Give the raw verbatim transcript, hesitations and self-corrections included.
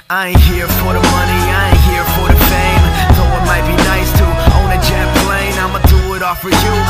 I ain't here for the money, I ain't here for the fame. Though it might be nice to own a jet plane, I'ma do it all for you.